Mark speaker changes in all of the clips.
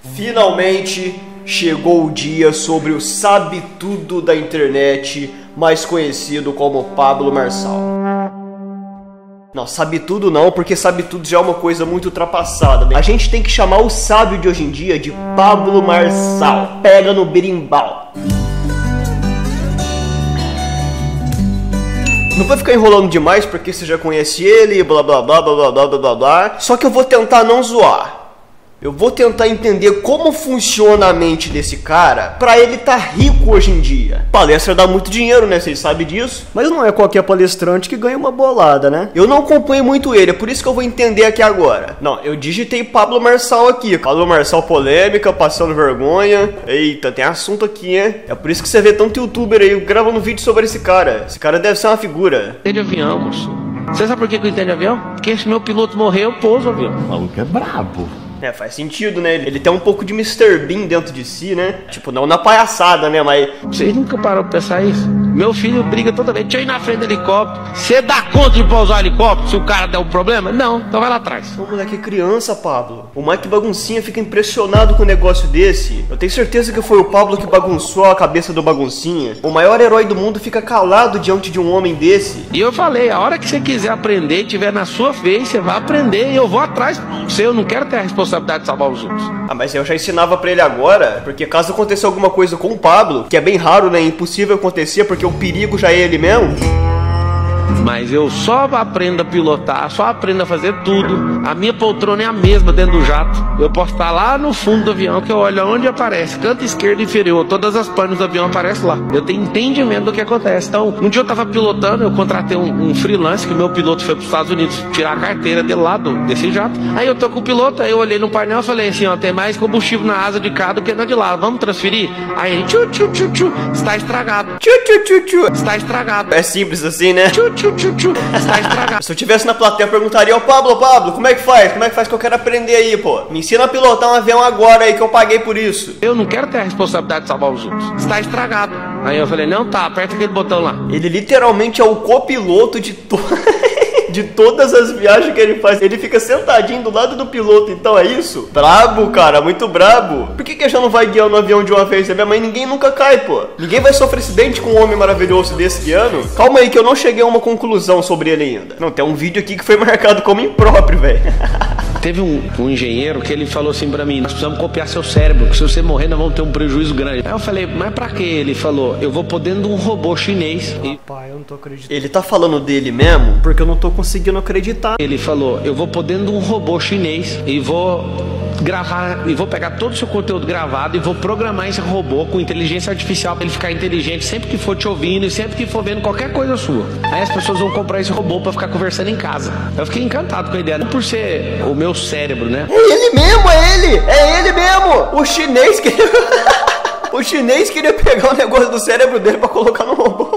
Speaker 1: Finalmente chegou o dia sobre o sabe-tudo da internet, mais conhecido como Pablo Marçal. Não, sabe tudo não, porque sabe tudo já é uma coisa muito ultrapassada, né? A gente tem que chamar o sábio de hoje em dia de Pablo Marçal. Pega no berimbau. Não vou ficar enrolando demais porque você já conhece ele, blá blá blá blá blá blá blá blá. Só que eu vou tentar não zoar. Eu vou tentar entender como funciona a mente desse cara pra ele tá rico hoje em dia. Palestra dá muito dinheiro, né? Vocês sabem disso. Mas não é qualquer palestrante que ganha uma bolada, né? Eu não acompanho muito ele, é por isso que eu vou entender aqui agora. Não, eu digitei Pablo Marçal aqui. Pablo Marçal polêmica, passando vergonha. Eita, tem assunto aqui, hein? É por isso que você vê tanto youtuber aí gravando vídeo sobre esse cara. Esse cara deve ser uma figura.
Speaker 2: Entende avião, moço. Você sabe por que eu entendo avião? Porque esse meu piloto morreu, eu pouso o avião.
Speaker 3: O maluco é brabo.
Speaker 1: É, faz sentido, né? Ele tem um pouco de Mr. Bean dentro de si, né? Tipo, não na palhaçada, né? Mas...
Speaker 2: Vocês nunca pararam pra pensar isso? Meu filho briga toda vez. Deixa eu ir na frente do helicóptero. Você dá conta de pousar o helicóptero se o cara der um problema? Não, então vai lá atrás.
Speaker 1: O moleque é criança, Pablo. O Mike Baguncinha fica impressionado com um negócio desse. Eu tenho certeza que foi o Pablo que bagunçou a cabeça do Baguncinha. O maior herói do mundo fica calado diante de um homem desse.
Speaker 2: E eu falei, a hora que você quiser aprender e tiver na sua vez, você vai aprender e eu vou atrás. Eu não quero ter a responsabilidade de salvar os outros.
Speaker 1: Ah, mas eu já ensinava pra ele agora, porque caso aconteça alguma coisa com o Pablo, que é bem raro, né, impossível acontecer, porque o perigo já é ele mesmo.
Speaker 2: Mas eu só aprendo a pilotar, só aprendo a fazer tudo. A minha poltrona é a mesma dentro do jato. Eu posso estar lá no fundo do avião, que eu olho onde aparece, canto esquerdo e inferior, todas as panes do avião aparecem lá. Eu tenho entendimento do que acontece. Então, um dia eu tava pilotando, eu contratei um freelance, que o meu piloto foi para os Estados Unidos tirar a carteira dele lá desse jato. Aí eu tô com o piloto, aí eu olhei no painel e falei assim, ó, tem mais combustível na asa de cá do que na de lá, vamos transferir? Aí ele, tchu, tchu, tchu, tchu, está estragado.
Speaker 1: Tchu, tchu, tchu, tchu.
Speaker 2: Está estragado.
Speaker 1: É simples assim, né?
Speaker 2: Tchu, tchu, tchu, tchu, está estragado.
Speaker 1: Se eu tivesse na plateia, eu perguntaria, ô Pablo, como é que faz? Como é que faz que eu quero aprender aí, pô? Me ensina a pilotar um avião agora aí que eu paguei por isso.
Speaker 2: Eu não quero ter a responsabilidade de salvar os outros. Está estragado. Aí eu falei, não, tá, aperta aquele botão lá.
Speaker 1: Ele literalmente é o copiloto de de todas as viagens que ele faz. Ele fica sentadinho do lado do piloto, então é isso? Brabo, cara, muito brabo. Por que já não vai guiando o avião de uma vez? Minha mãe, ninguém nunca cai, pô. Ninguém vai sofrer acidente com um homem maravilhoso desse guiando. Calma aí que eu não cheguei a uma conclusão sobre ele ainda. Não, tem um vídeo aqui que foi marcado como impróprio, velho.
Speaker 2: Teve um engenheiro que ele falou assim pra mim, nós precisamos copiar seu cérebro, que se você morrer nós vamos ter um prejuízo grande. Aí eu falei, mas pra quê? Ele falou, eu vou pôr dentro de um robô chinês.
Speaker 1: Pai, eu não tô acreditando. Ele tá falando dele mesmo? Porque eu não tô conseguindo acreditar.
Speaker 2: Ele falou, eu vou pôr dentro de um robô chinês e vou gravar, e vou pegar todo o seu conteúdo gravado e vou programar esse robô com inteligência artificial pra ele ficar inteligente sempre que for te ouvindo e sempre que for vendo qualquer coisa sua. Aí as pessoas vão comprar esse robô pra ficar conversando em casa. Eu fiquei encantado com a ideia, não por ser o meu cérebro, né?
Speaker 1: É ele mesmo, é ele mesmo. O chinês queria... o chinês queria pegar o negócio do cérebro dele pra colocar no robô.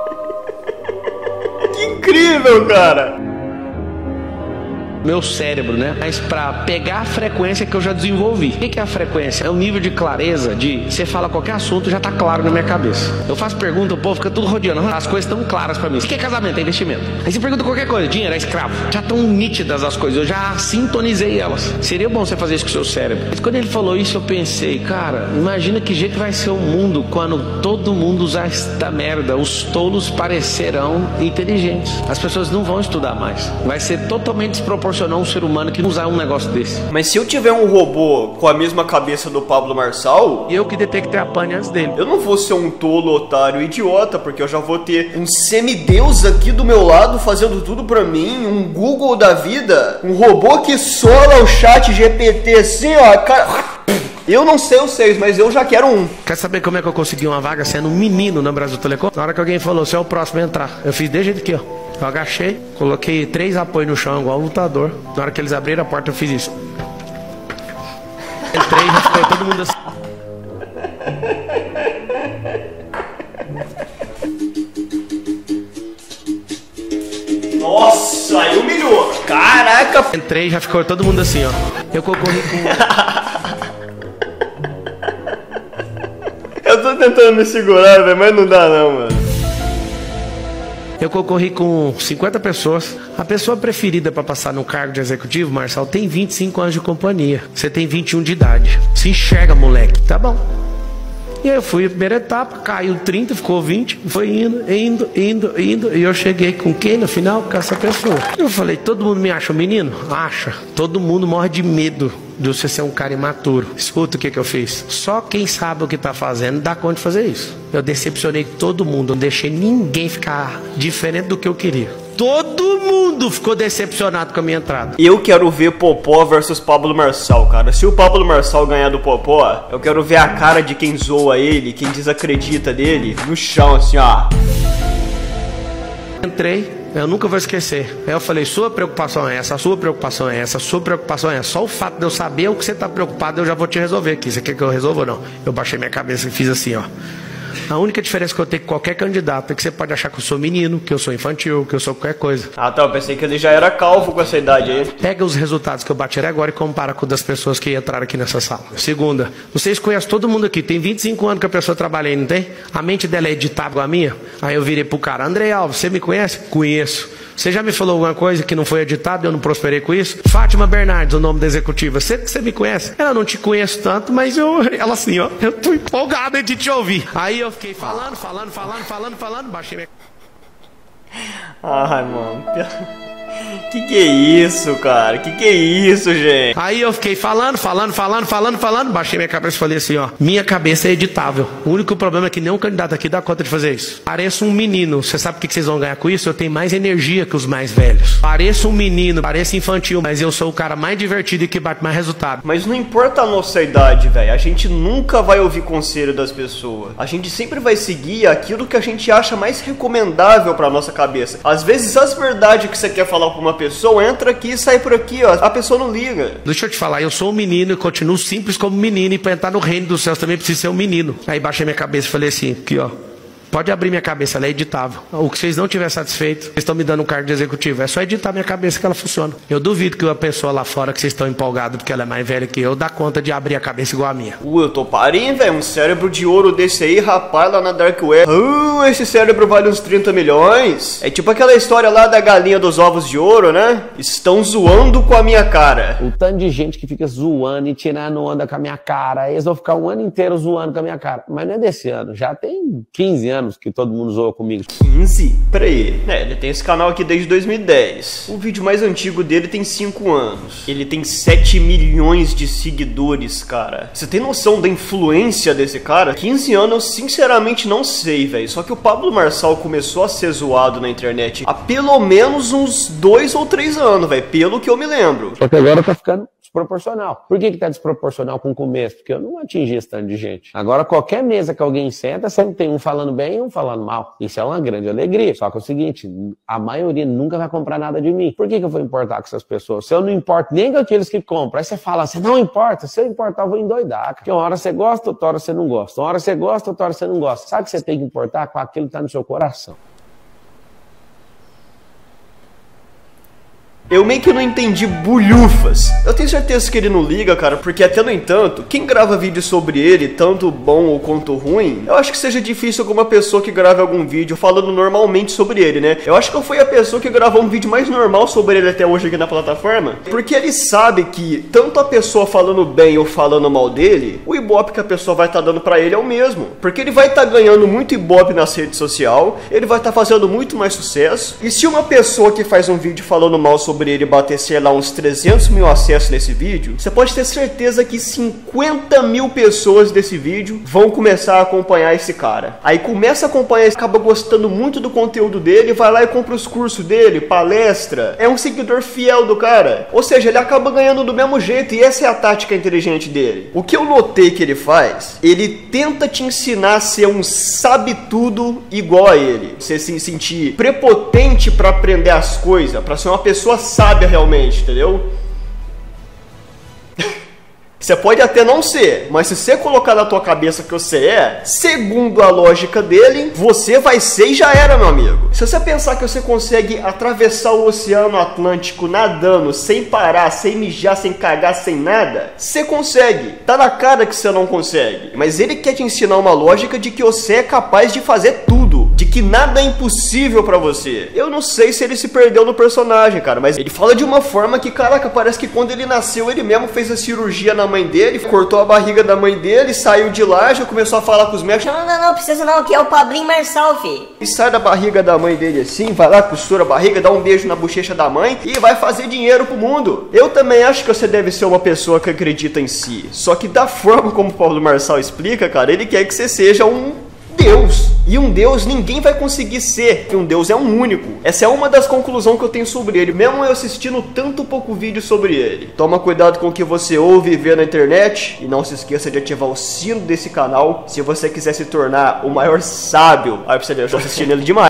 Speaker 1: Que incrível, cara.
Speaker 2: Meu cérebro, né? Mas pra pegar a frequência que eu já desenvolvi. O que é a frequência? É o nível de clareza de você fala qualquer assunto já tá claro na minha cabeça. Eu faço pergunta, o povo fica tudo rodeando. As coisas estão claras pra mim. O que é casamento? É investimento. Aí você pergunta qualquer coisa, dinheiro, é escravo. Já estão nítidas as coisas, eu já sintonizei elas. Seria bom você fazer isso com o seu cérebro. Mas quando ele falou isso, eu pensei, cara, imagina que jeito vai ser o mundo quando todo mundo usar esta merda. Os tolos parecerão inteligentes. As pessoas não vão estudar mais. Vai ser totalmente desproporcional um ser humano que não usar um negócio desse.
Speaker 1: Mas se eu tiver um robô com a mesma cabeça do Pablo Marçal,
Speaker 2: e eu que detectei a pane antes dele,
Speaker 1: eu não vou ser um tolo, otário, idiota, porque eu já vou ter um semideus aqui do meu lado fazendo tudo pra mim, um Google da vida, um robô que sola o chat GPT assim, ó, cara... Eu não sei os seis, mas eu já quero um.
Speaker 2: Quer saber como é que eu consegui uma vaga sendo um menino na Brasil Telecom? Na hora que alguém falou, você é o próximo a entrar, eu fiz desse jeito aqui, ó. Eu agachei, coloquei 3 apoios no chão, igual um lutador. Na hora que eles abriram a porta, eu fiz isso. Entrei e já ficou todo mundo assim.
Speaker 1: Nossa, aí humilhou. Caraca.
Speaker 2: Entrei e já ficou todo mundo assim, ó. Eu concorri com... Eu
Speaker 1: tô tentando me segurar, velho, mas não dá não, mano.
Speaker 2: Eu concorri com 50 pessoas. A pessoa preferida para passar no cargo de executivo, Marçal, tem 25 anos de companhia. Você tem 21 de idade. Se enxerga, moleque. Tá bom. E aí eu fui a primeira etapa, caiu 30, ficou 20, foi indo, e eu cheguei com quem no final? Com essa pessoa. Eu falei, todo mundo me acha um menino? Acha. Todo mundo morre de medo de você ser um cara imaturo. Escuta o que eu fiz. Só quem sabe o que tá fazendo dá conta de fazer isso. Eu decepcionei todo mundo, não deixei ninguém ficar diferente do que eu queria. Todo mundo ficou decepcionado com a minha entrada.
Speaker 1: Eu quero ver Popó versus Pablo Marçal, cara. Se o Pablo Marçal ganhar do Popó, eu quero ver a cara de quem zoa ele, quem desacredita dele, no chão, assim, ó.
Speaker 2: Entrei, eu nunca vou esquecer. Aí eu falei, sua preocupação é essa, sua preocupação é essa, sua preocupação é essa. Só o fato de eu saber o que você tá preocupado, eu já vou te resolver aqui. Você quer que eu resolva ou não? Eu baixei minha cabeça e fiz assim, ó. A única diferença que eu tenho com qualquer candidato é que você pode achar que eu sou menino, que eu sou infantil, que eu sou qualquer coisa.
Speaker 1: Ah, tá, eu pensei que ele já era calvo com essa idade aí.
Speaker 2: Pega os resultados que eu bati agora e compara com o das pessoas que entraram aqui nessa sala. Segunda, vocês conhecem todo mundo aqui, tem 25 anos que a pessoa trabalha aí, não tem? A mente dela é editável igual a minha? Aí eu virei pro cara, André Alves, você me conhece? Conheço. Você já me falou alguma coisa que não foi editado e eu não prosperei com isso? Fátima Bernardes, o nome da executiva. Você me conhece? Ela não te conheço tanto, mas ela assim, ó, eu tô empolgada de te ouvir. Aí eu fiquei falando, baixei minha...
Speaker 1: Ai, mano. Que é isso, cara? Que é isso, gente?
Speaker 2: Aí eu fiquei falando, baixei minha cabeça e falei assim, ó, minha cabeça é editável. O único problema é que nenhum candidato aqui dá conta de fazer isso. Pareço um menino, você sabe o que vocês vão ganhar com isso? Eu tenho mais energia que os mais velhos. Pareço um menino, pareço infantil, mas eu sou o cara mais divertido e que bate mais resultado.
Speaker 1: Mas não importa a nossa idade, velho, a gente nunca vai ouvir conselho das pessoas. A gente sempre vai seguir aquilo que a gente acha mais recomendável pra nossa cabeça. Às vezes as verdades que você quer falar pra uma pessoa, entra aqui e sai por aqui, ó. A pessoa não liga.
Speaker 2: Deixa eu te falar, eu sou um menino e continuo simples como menino, e pra entrar no reino dos céus também preciso ser um menino. Aí baixei minha cabeça e falei assim, aqui ó, pode abrir minha cabeça, ela é editável. O que vocês não tiverem satisfeito, vocês estão me dando um cargo de executivo. É só editar minha cabeça que ela funciona. Eu duvido que uma pessoa lá fora que vocês estão empolgados porque ela é mais velha que eu, dá conta de abrir a cabeça igual a minha.
Speaker 1: Eu tô parinho, velho. Um cérebro de ouro desse aí, rapaz, lá na Dark Web. Esse cérebro vale uns 30 milhões. É tipo aquela história lá da galinha dos ovos de ouro, né? Estão zoando com a minha cara.
Speaker 2: O tanto de gente que fica zoando e tirando onda com a minha cara. Eles vão ficar um ano inteiro zoando com a minha cara. Mas não é desse ano, já tem 15 anos que todo mundo zoa comigo.
Speaker 1: 15? Peraí. Ele tem esse canal aqui desde 2010. O vídeo mais antigo dele tem 5 anos. Ele tem 7 milhões de seguidores, cara. Você tem noção da influência desse cara? 15 anos eu sinceramente não sei, velho. Só que o Pablo Marçal começou a ser zoado na internet há pelo menos uns 2 ou 3 anos, velho. Pelo que eu me lembro.
Speaker 2: Só que agora tá ficando desproporcional. Por que tá desproporcional com o começo? Porque eu não atingi esse tanto de gente. Agora, qualquer mesa que alguém senta, sempre tem um falando bem e um falando mal. Isso é uma grande alegria. Só que é o seguinte, a maioria nunca vai comprar nada de mim. Por que eu vou importar com essas pessoas? Se eu não importo nem com aqueles que compram, aí você fala, você não importa. Se eu importar, eu vou endoidar, cara. Porque uma hora você gosta, outra hora você não gosta. Uma hora você gosta, outra hora você não gosta. Sabe o que você tem que importar? Com aquilo que tá no seu coração.
Speaker 1: Eu meio que não entendi bulhufas. Eu tenho certeza que ele não liga, cara, porque até no entanto, quem grava vídeo sobre ele, tanto bom ou quanto ruim, eu acho que seja difícil alguma pessoa que grave algum vídeo falando normalmente sobre ele, né? Eu acho que eu fui a pessoa que gravou um vídeo mais normal sobre ele até hoje aqui na plataforma, porque ele sabe que tanto a pessoa falando bem ou falando mal dele, o ibope que a pessoa vai estar dando pra ele é o mesmo. Porque ele vai estar ganhando muito ibope nas redes sociais, ele vai estar fazendo muito mais sucesso, e se uma pessoa que faz um vídeo falando mal sobre ele bater, sei lá, uns 300 mil acessos nesse vídeo, você pode ter certeza que 50 mil pessoas desse vídeo vão começar a acompanhar esse cara. Aí começa a acompanhar, acaba gostando muito do conteúdo dele, vai lá e compra os cursos dele, palestra, é um seguidor fiel do cara. Ou seja, ele acaba ganhando do mesmo jeito, e essa é a tática inteligente dele. O que eu notei que ele faz, ele tenta te ensinar a ser um sabe-tudo igual a ele. Você se sentir prepotente pra aprender as coisas, pra ser uma pessoa sábia realmente, entendeu? Você pode até não ser, mas se você colocar na tua cabeça que você é, segundo a lógica dele, você vai ser e já era, meu amigo. Se você pensar que você consegue atravessar o Oceano Atlântico nadando, sem parar, sem mijar, sem cagar, sem nada, você consegue. Tá na cara que você não consegue. Mas ele quer te ensinar uma lógica de que você é capaz de fazer tudo. De que nada é impossível pra você. Eu não sei se ele se perdeu no personagem, cara, mas ele fala de uma forma que, caraca, parece que quando ele nasceu, ele mesmo fez a cirurgia na mãe dele, cortou a barriga da mãe dele, saiu de lá, já começou a falar com os médicos.
Speaker 3: Não, precisa não, que é o Pablinho Marçal, fi.
Speaker 1: E sai da barriga da mãe dele assim, vai lá, costura a barriga, dá um beijo na bochecha da mãe e vai fazer dinheiro pro mundo. Eu também acho que você deve ser uma pessoa que acredita em si. Só que da forma como o Pablo Marçal explica, cara, ele quer que você seja um Deus. E um Deus ninguém vai conseguir ser, porque um Deus é um único. Essa é uma das conclusões que eu tenho sobre ele, mesmo eu assistindo tanto pouco vídeo sobre ele. Toma cuidado com o que você ouve e vê na internet, e não se esqueça de ativar o sino desse canal, se você quiser se tornar o maior sábio. Aí pra você ver, eu tô assistindo ele demais.